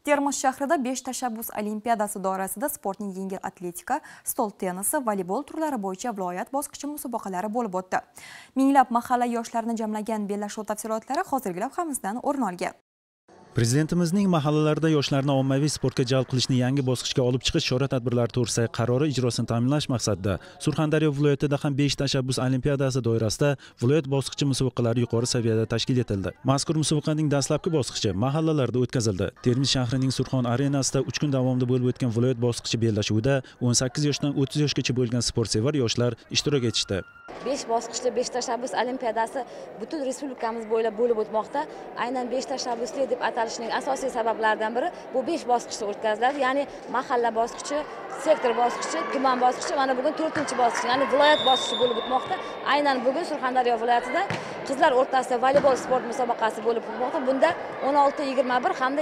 Termiz shahrida 5 tashabbus olimpiadasi doirasida sportning yengil atletika, stol tennisi, voleybol turlari bo'yicha viloyat bosqichi musobaqalari bo'lib o'tdi. Minglab mahalla yoshlarini jamlagan bellashuv tafsilotlari hozirgi lavhamizdan o'rin olgan. Prezidentimizning mahallalarda yoshlarni ommaviy sportga jalb qilishni yangi bosqichga olib chiqish chora-tadbirlari to'g'risidagi qarori ijrosini ta'minlash maqsadida Surxondaryo viloyatida ham 5 tashabbus olimpiadasi doirasida viloyat bosqichi musobaqalari yuqori saviyada tashkil etildi. Mazkur musobaqaning dastlabki bosqichi mahallalarda o'tkazildi. Termiz shahrining Surxon arenasida 3 kun davomida bo'lib o'tgan viloyat bosqichi bellashuvida 18 yoshdan 30 yoshgacha bo'lgan sportsevar yoshlar ishtirok etishdi. 5 bosqichli 5 tashabbus olimpiadasi butun respublikamiz bo'ylab bo'lib o'tmoqda. Aynan 5 tashabbusli deb atalishining asosiy sabablaridan biri bu 5 bosqichda o'tkaziladi. Ya'ni mahalla bosqichi, sektor bosqichi, tuman bosqichi, mana bugun 4-bosqich, ya'ni viloyat bosqichi bo'lib o'tmoqda. Aynan bugun Surxondaryo viloyatida qizlar o'rtasida voleybol sport musobaqasi bo'lib o'tmoqda. Bunda 16-21 hamda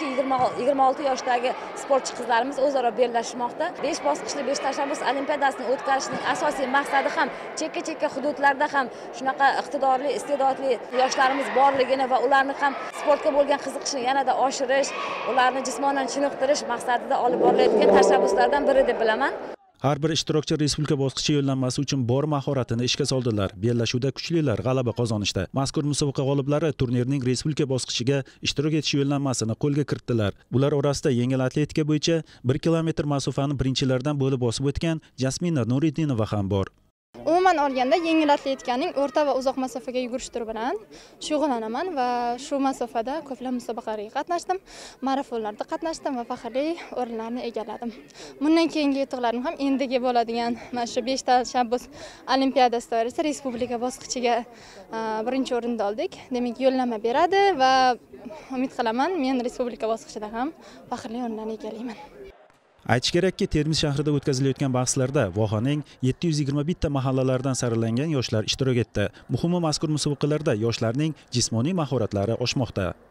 22-26 yoshdagi sportchi qizlarimiz o'zaro bellashmoqda. 5 bosqichli 5 tashabbus olimpiadasini o'tkazishning asosiy maqsadi ham chekka hududlarda ham shunaqa iqtidorli, iste'dodli yoshlarimiz borligini va ularni ham sportga bo'lgan qiziqishini yanada oshirish, ularni jismonan chiniqtirish maqsadida olib borilayotgan tashabbuslardan biri deb bilaman. Har bir ishtirokchi respublika bosqichi yo'llanmasi uchun bor mahoratini ishga soldilar. Bellashuvda kuchlilar g'alaba qozonishdi. Mazkur musobaqa g'oliblari turnirning respublika bosqichiga ishtirok etish yo'llanmasini qo'lga kiritdilar. Bular orasida yengil atletika bo'yicha 1 kilometr masofani birinchilardan bo'lib bosib o'tgan Jasmina Nuriddinova ham bor. Umuman olganda yengil atletikaning o'rta va uzoq masofaga yugurish turi bilan shug'ullanaman va shu masofada ko'plab musobaqalarga qatnashdim, marafonlarda qatnashdim va faxrli o'rinlarni egalladim. Bundan keyingi yutuqlarim ham endiga bo'ladigan mana shu 5 tashabbus olimpiadasi doirasida respublika bosqichiga birinchi o'rinda oldik. Demak, yo'llanma beradi va umid qilaman, men respublika bosqichida ham faxrli o'rinlarni egallayman. Aytish kerakki, Termiz shahrida o'tkazilayotgan bahslarda vohaning 721 ta mahallalardan saralangan yoshlar ishtirok etdi. Muhimi mazkur musobaqalarda yoshlarning jismoniy mahoratlari oshmoqda.